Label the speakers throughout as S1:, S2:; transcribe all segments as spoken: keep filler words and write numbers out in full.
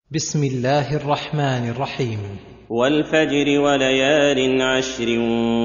S1: بسم الله الرحمن الرحيم.
S2: والفجر وليال عشر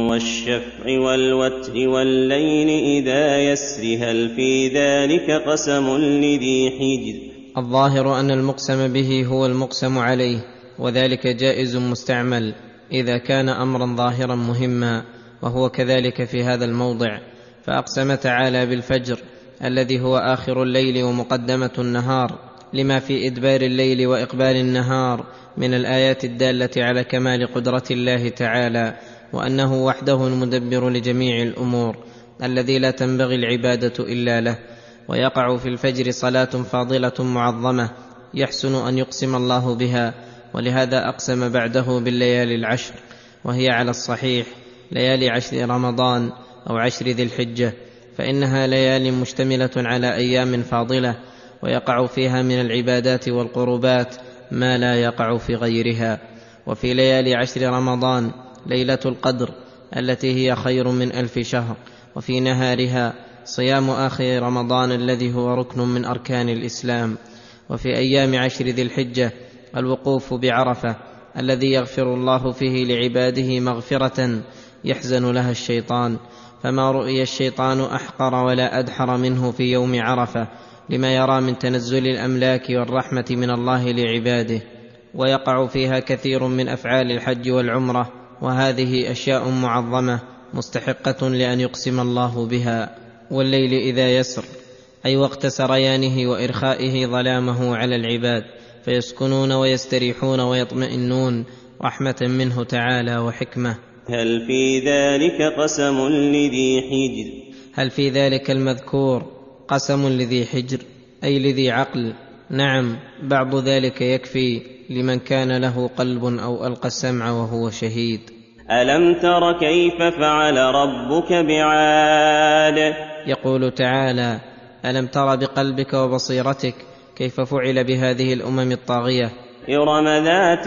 S2: والشفع والوتر والليل إذا يسر هل في ذلك قسم لذي حجر.
S3: الظاهر أن المقسم به هو المقسم عليه، وذلك جائز مستعمل إذا كان أمرا ظاهرا مهما، وهو كذلك في هذا الموضع. فأقسم تعالى بالفجر الذي هو آخر الليل ومقدمة النهار، لما في إدبار الليل وإقبال النهار من الآيات الدالة على كمال قدرة الله تعالى، وأنه وحده المدبر لجميع الأمور الذي لا تنبغي العبادة إلا له. ويقع في الفجر صلاة فاضلة معظمة يحسن أن يقسم الله بها، ولهذا أقسم بعده بالليالي العشر، وهي على الصحيح ليالي عشر رمضان أو عشر ذي الحجة، فإنها ليالي مشتملة على أيام فاضلة، ويقع فيها من العبادات والقربات ما لا يقع في غيرها. وفي ليالي عشر رمضان ليلة القدر التي هي خير من ألف شهر، وفي نهارها صيام آخر رمضان الذي هو ركن من أركان الإسلام. وفي أيام عشر ذي الحجة الوقوف بعرفة الذي يغفر الله فيه لعباده مغفرة يحزن لها الشيطان، فما رؤي الشيطان أحقر ولا أدحر منه في يوم عرفة، لما يرى من تنزل الأملاك والرحمة من الله لعباده. ويقع فيها كثير من أفعال الحج والعمرة، وهذه أشياء معظمة مستحقة لأن يقسم الله بها. والليل إذا يسر أي وقت سريانه وإرخائه ظلامه على العباد، فيسكنون ويستريحون ويطمئنون رحمة منه تعالى وحكمة.
S2: هل في ذلك قسم لذي حجر.
S3: هل في ذلك المذكور قسم لذي حجر أي لذي عقل؟ نعم، بعض ذلك يكفي لمن كان له قلب أو ألقى السمع وهو شهيد.
S2: ألم تر كيف فعل ربك بعاد.
S3: يقول تعالى: ألم تر بقلبك وبصيرتك كيف فعل بهذه الأمم الطاغية.
S2: إرم ذات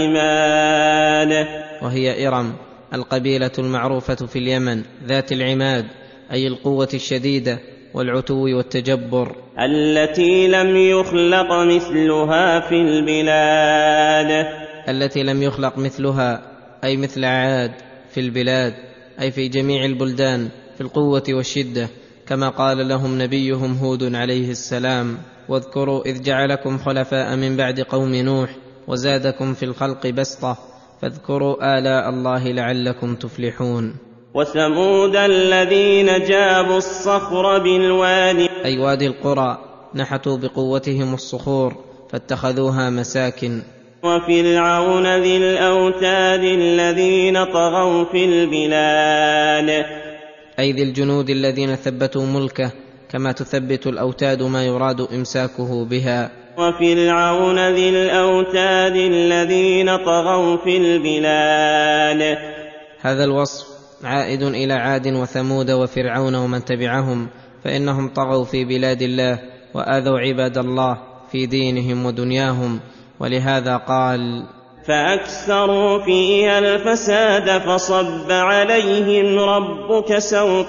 S2: العماد.
S3: وهي إرم القبيلة المعروفة في اليمن ذات العماد، أي القوة الشديدة والعتو والتجبر،
S2: التي لم يخلق مثلها في البلاد.
S3: التي لم يخلق مثلها أي مثل عاد في البلاد، أي في جميع البلدان في القوة والشدة، كما قال لهم نبيهم هود عليه السلام: واذكروا إذ جعلكم خلفاء من بعد قوم نوح وزادكم في الخلق بسطة فاذكروا آلاء الله لعلكم تفلحون.
S2: وثمود الذين جابوا الصخر بالواد،
S3: أي وادي القرى، نحتوا بقوتهم الصخور فاتخذوها مساكن.
S2: وفرعون ذي الأوتاد الذين طغوا في البلاد،
S3: أي ذي الجنود الذين ثبتوا ملكه كما تثبت الأوتاد ما يراد إمساكه بها.
S2: وفرعون ذي الأوتاد الذين طغوا في البلاد.
S3: هذا الوصف عائد إلى عاد وثمود وفرعون ومن تبعهم، فإنهم طغوا في بلاد الله وآذوا عباد الله في دينهم ودنياهم، ولهذا قال:
S2: فأكثروا فيها الفساد فصب عليهم ربك سوط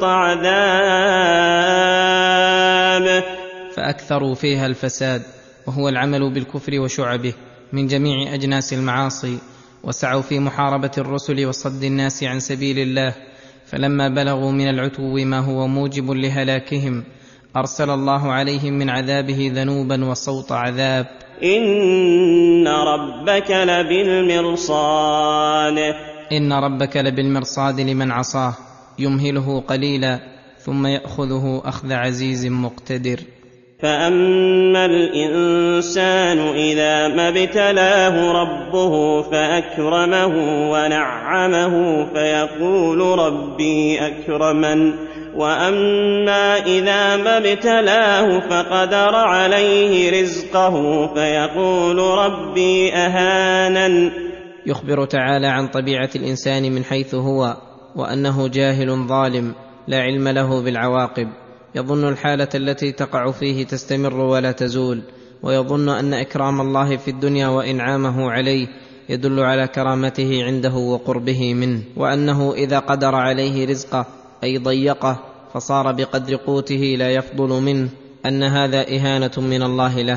S2: عذاب.
S3: فأكثروا فيها الفساد، وهو العمل بالكفر وشعبه من جميع أجناس المعاصي، وسعوا في محاربة الرسل وصد الناس عن سبيل الله، فلما بلغوا من العتو ما هو موجب لهلاكهم أرسل الله عليهم من عذابه ذنوبا وصوت عذاب.
S2: إن ربك لبالمرصاد.
S3: إن ربك لبالمرصاد لمن عصاه، يمهله قليلا ثم يأخذه أخذ عزيز مقتدر.
S2: فأما الإنسان إذا ما ابتلاه ربه فأكرمه ونعمه فيقول ربي أكرمن، وأما إذا ما ابتلاه فقدر عليه رزقه فيقول ربي أهانن.
S3: يخبر تعالى عن طبيعة الإنسان من حيث هو، وأنه جاهل ظالم لا علم له بالعواقب، يظن الحالة التي تقع فيه تستمر ولا تزول، ويظن أن إكرام الله في الدنيا وإنعامه عليه يدل على كرامته عنده وقربه منه، وأنه إذا قدر عليه رزقه أي ضيقه فصار بقدر قوته لا يفضل منه، أن هذا إهانة من الله له،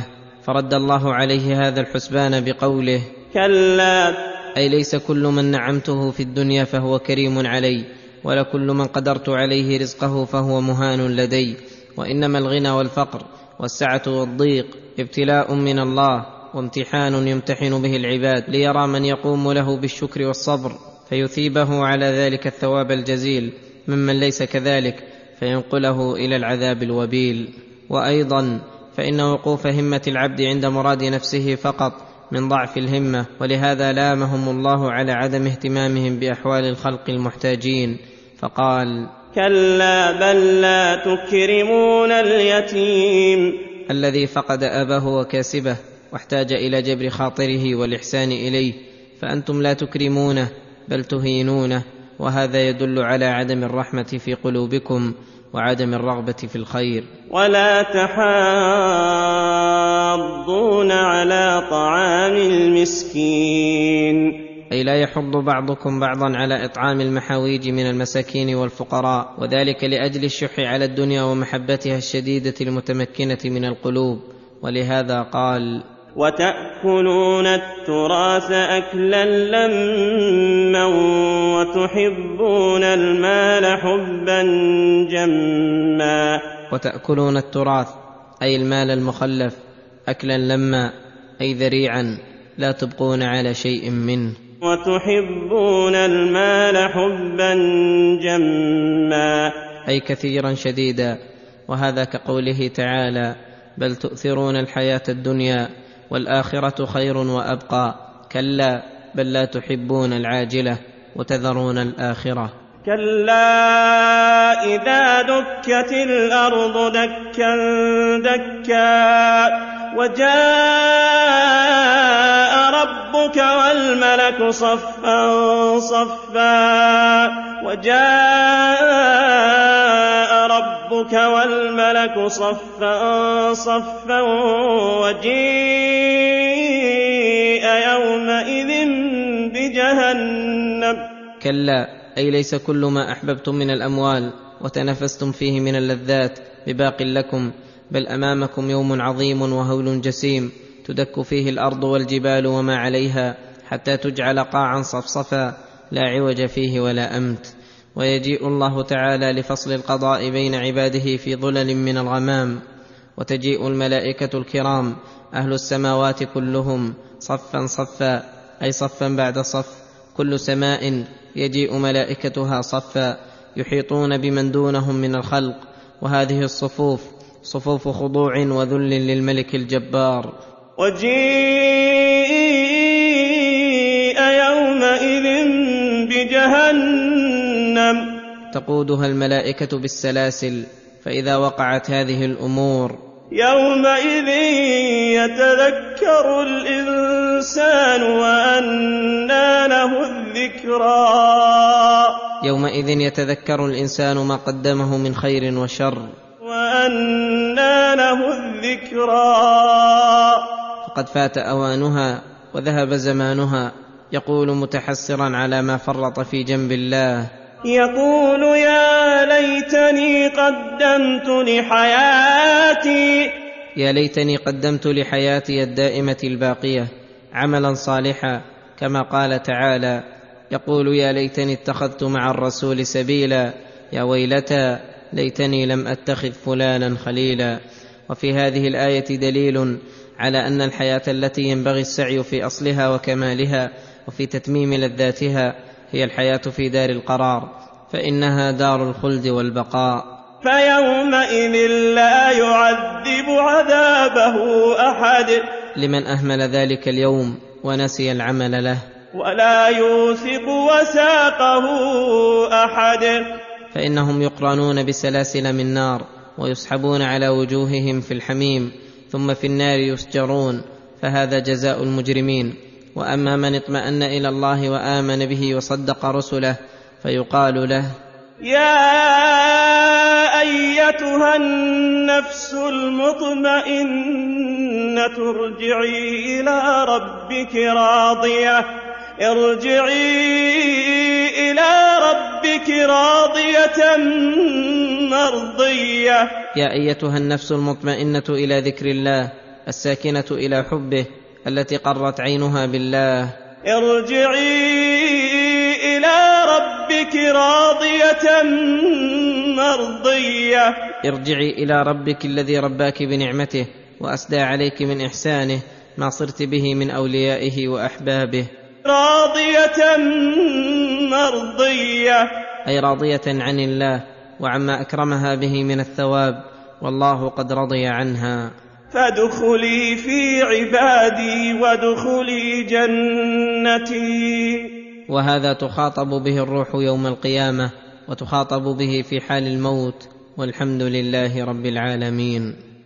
S3: فرد الله عليه هذا الحسبان بقوله:
S2: كلا.
S3: أي ليس كل من نعمته في الدنيا فهو كريم علي، ولا كل من قدرت عليه رزقه فهو مهان لدي، وإنما الغنى والفقر والسعة والضيق ابتلاء من الله وامتحان يمتحن به العباد ليرى من يقوم له بالشكر والصبر فيثيبه على ذلك الثواب الجزيل، ممن ليس كذلك فينقله إلى العذاب الوبيل. وأيضا فإن وقوف همة العبد عند مراد نفسه فقط من ضعف الهمة، ولهذا لامهم الله على عدم اهتمامهم بأحوال الخلق المحتاجين فقال:
S2: كلا بل لا تكرمون اليتيم.
S3: الذي فقد أباه وكاسبه واحتاج إلى جبر خاطره والإحسان إليه، فأنتم لا تكرمونه بل تهينونه، وهذا يدل على عدم الرحمة في قلوبكم وعدم الرغبة في الخير.
S2: ولا تحاضون على طعام المسكين.
S3: أي لا يحض بعضكم بعضا على إطعام المحاويج من المساكين والفقراء، وذلك لأجل الشح على الدنيا ومحبتها الشديدة المتمكنة من القلوب. ولهذا قال:
S2: وتأكلون التراث أكلا لما وتحبون المال حبا جما.
S3: وتأكلون التراث أي المال المخلف أكلا لما أي ذريعا لا تبقون على شيء منه.
S2: وتحبون المال حبا جما
S3: أي كثيرا شديدا، وهذا كقوله تعالى: بل تؤثرون الحياة الدنيا والآخرة خير وأبقى، كلا بل لا تحبون العاجلة وتذرون الآخرة.
S2: كلا إذا دكت الأرض دكا دكا وجاء ربك والملك صفا صفا وجاء ربك والملك صفا صفا وجيء يومئذ بجهنم.
S3: كلا أي ليس كل ما أحببتم من الأموال وتنافستم فيه من اللذات بباق لكم، بل أمامكم يوم عظيم وهول جسيم تدك فيه الأرض والجبال وما عليها حتى تجعل قاعا صفصفا لا عوج فيه ولا أمت. ويجيء الله تعالى لفصل القضاء بين عباده في ظلل من الغمام، وتجيء الملائكة الكرام أهل السماوات كلهم صفا صفا أي صفا بعد صف، كل سماء يجيء ملائكتها صفا يحيطون بمن دونهم من الخلق، وهذه الصفوف صفوف خضوع وذل للملك الجبار.
S2: وجيء يومئذ بجهنم
S3: تقودها الملائكة بالسلاسل، فإذا وقعت هذه الأمور
S2: يومئذ يتذكر الإنسان وأنى له الذكرى.
S3: يومئذ يتذكر الإنسان ما قدمه من خير وشر
S2: وأنى له الذكرى.
S3: فقد فات أوانها وذهب زمانها، يقول متحسرا على ما فرط في جنب الله:
S2: يقول يا ليتني قدمت لحياتي.
S3: يا ليتني قدمت لحياتي الدائمة الباقية عملا صالحا، كما قال تعالى: يقول يا ليتني اتخذت مع الرسول سبيلا، يا ويلتى ليتني لم أتخذ فلانا خليلا. وفي هذه الآية دليل على أن الحياة التي ينبغي السعي في أصلها وكمالها وفي تتميم لذاتها هي الحياة في دار القرار، فإنها دار الخلد والبقاء.
S2: فيومئذ لا يعذب عذابه أحد
S3: لمن أهمل ذلك اليوم ونسي العمل له،
S2: ولا يوثق وثاقه أحد.
S3: فإنهم يقرنون بسلاسل من نار ويسحبون على وجوههم في الحميم، ثم في النار يسجرون، فهذا جزاء المجرمين. وأما من اطمأن إلى الله وآمن به وصدق رسله فيقال له:
S2: يا أيتها النفس المطمئنة ارجعي إلى ربك راضية ارجعي إلى ربك راضية مرضية.
S3: يا أيتها النفس المطمئنة إلى ذكر الله الساكنه الى حبه التي قرت عينها بالله.
S2: ارجعي إلى ربك راضية مرضية
S3: ارجعي الى ربك الذي رباك بنعمته واسدى عليك من احسانه ما صرت به من اوليائه واحبابه.
S2: راضية مرضية
S3: اي راضيه عن الله وعما اكرمها به من الثواب، والله قد رضي عنها.
S2: فادخلي في عبادي وادخلي جنتي.
S3: وهذا تخاطب به الروح يوم القيامه وتخاطب به في حال الموت، والحمد لله رب العالمين.